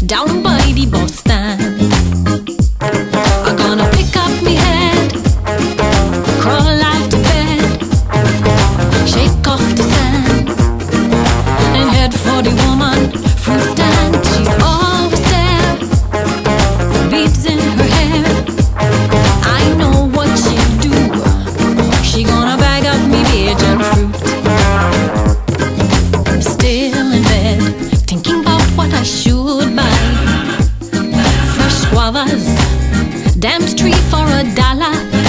down by the bus stand. I'm gonna pick up me head, crawl out to bed, shake off the sand, and head for the woman fruit stand. She's always there, beads in her hair. I know what she'll do. She gonna bag up me Bajan fruit. Still in bed, thinking about what I should buy. Fresh guavas, damn tree for $1.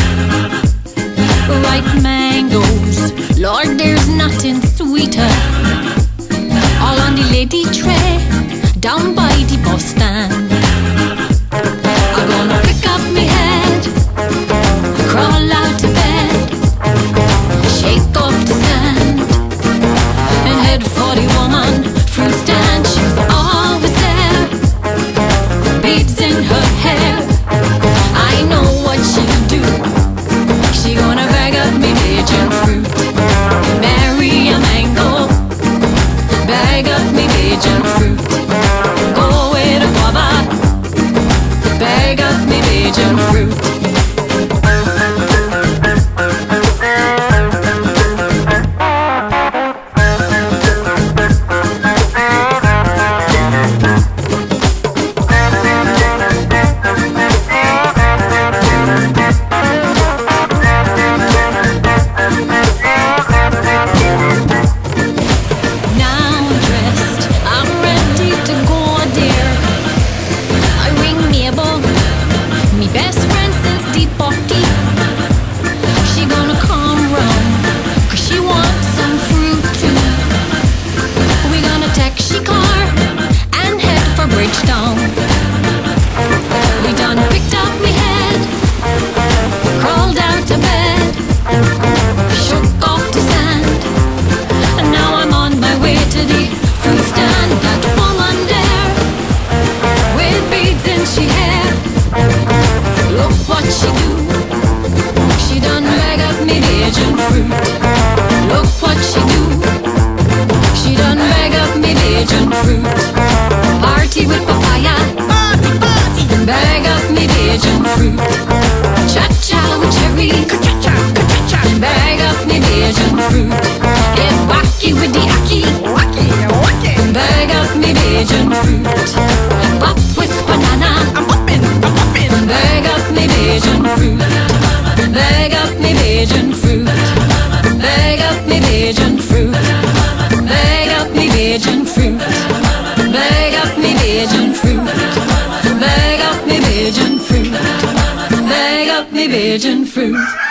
Ripe mangoes, Lord, there's nothing sweeter. All on the lady tray, down by the bus stand. I'm gonna pick up me head, crawl out to bed, shake off the sand, and head for the woman fruit stand. She's always there, beads in her hair. I know what she'll do. She gonna bag up me Bajan fruit. Marry a mango, bag up me Bajan fruit. Go with a guava, bag up me Bajan fruit. Best friend since the party. She gonna come round, cause she wants some fruit too. We gonna taxi car and head for Bridgetown. We done picked up me head, crawled out to bed, shook off the sand, and now I'm on my way to the fruit stand. That woman there, with beads in she hair, look what she do. She done bag up me Bajan fruit. Look what she do. She done bag up me Bajan fruit. Party with papaya, party, party. Bag up me Bajan fruit. Cha-cha with cherry, cha-cha, cha-cha. Bag up me Bajan fruit. Get wacky with the aki, wacky, wacky. Bag up me Bajan fruit. Pop with banana, I'm poppin', I'm poppin'. Bag up me Bajan fruit. Bag up me Bajan fruit. Bag up me Bajan fruit. Bag up me Bajan fruit. Bag up me Bajan fruit. Bag up me Bajan fruit. Bag up me Bajan fruit.